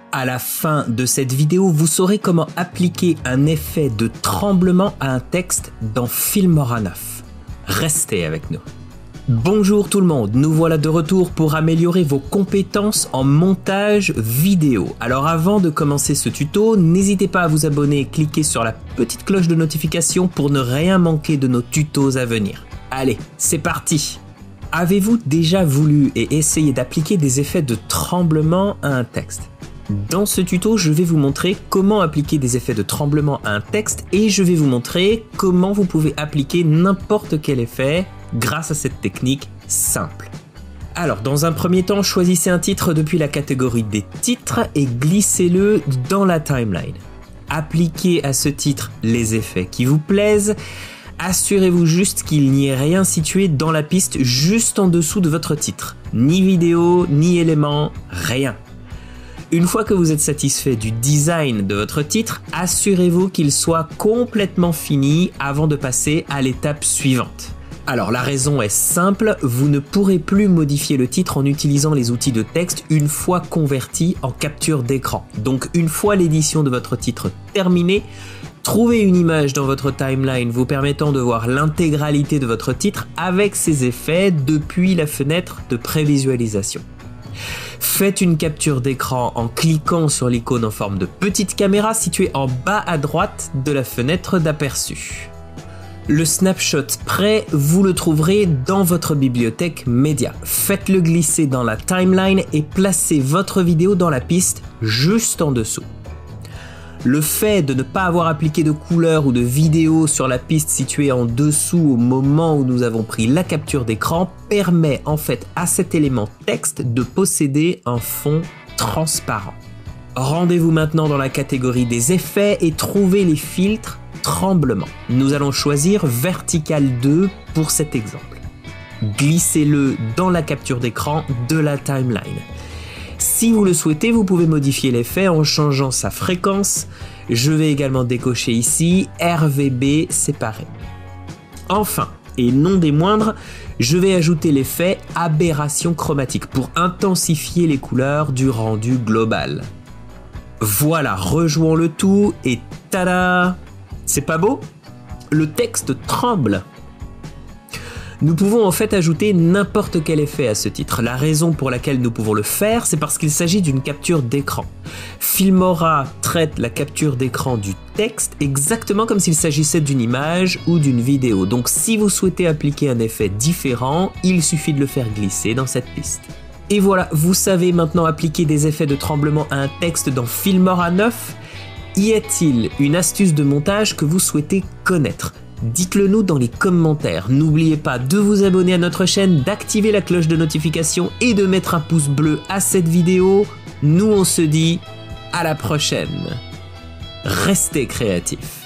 À la fin de cette vidéo, vous saurez comment appliquer un effet de tremblement à un texte dans Filmora 9. Restez avec nous. Bonjour tout le monde, nous voilà de retour pour améliorer vos compétences en montage vidéo. Alors avant de commencer ce tuto, n'hésitez pas à vous abonner et cliquer sur la petite cloche de notification pour ne rien manquer de nos tutos à venir. Allez, c'est parti! Avez-vous déjà voulu et essayé d'appliquer des effets de tremblement à un texte? Dans ce tuto, je vais vous montrer comment appliquer des effets de tremblement à un texte et je vais vous montrer comment vous pouvez appliquer n'importe quel effet grâce à cette technique simple. Alors, dans un premier temps, choisissez un titre depuis la catégorie des titres et glissez-le dans la timeline. Appliquez à ce titre les effets qui vous plaisent. Assurez-vous juste qu'il n'y ait rien situé dans la piste juste en dessous de votre titre. Ni vidéo, ni élément, rien. Une fois que vous êtes satisfait du design de votre titre, assurez-vous qu'il soit complètement fini avant de passer à l'étape suivante. Alors la raison est simple, vous ne pourrez plus modifier le titre en utilisant les outils de texte une fois convertis en capture d'écran. Donc une fois l'édition de votre titre terminée, trouvez une image dans votre timeline vous permettant de voir l'intégralité de votre titre avec ses effets depuis la fenêtre de prévisualisation. Faites une capture d'écran en cliquant sur l'icône en forme de petite caméra située en bas à droite de la fenêtre d'aperçu. Le snapshot prêt, vous le trouverez dans votre bibliothèque média. Faites-le glisser dans la timeline et placez votre vidéo dans la piste juste en dessous. Le fait de ne pas avoir appliqué de couleur ou de vidéo sur la piste située en dessous au moment où nous avons pris la capture d'écran permet en fait à cet élément texte de posséder un fond transparent. Rendez-vous maintenant dans la catégorie des effets et trouvez les filtres tremblement. Nous allons choisir Vertical 2 pour cet exemple. Glissez-le dans la capture d'écran de la timeline. Si vous le souhaitez, vous pouvez modifier l'effet en changeant sa fréquence. Je vais également décocher ici RVB séparé. Enfin, et non des moindres, je vais ajouter l'effet aberration chromatique pour intensifier les couleurs du rendu global. Voilà, rejouons le tout et tada! C'est pas beau? Le texte tremble. Nous pouvons en fait ajouter n'importe quel effet à ce titre. La raison pour laquelle nous pouvons le faire, c'est parce qu'il s'agit d'une capture d'écran. Filmora traite la capture d'écran du texte exactement comme s'il s'agissait d'une image ou d'une vidéo. Donc si vous souhaitez appliquer un effet différent, il suffit de le faire glisser dans cette piste. Et voilà, vous savez maintenant appliquer des effets de tremblement à un texte dans Filmora 9. Y a-t-il une astuce de montage que vous souhaitez connaître ? Dites-le nous dans les commentaires. N'oubliez pas de vous abonner à notre chaîne, d'activer la cloche de notification et de mettre un pouce bleu à cette vidéo. Nous on se dit à la prochaine. Restez créatifs.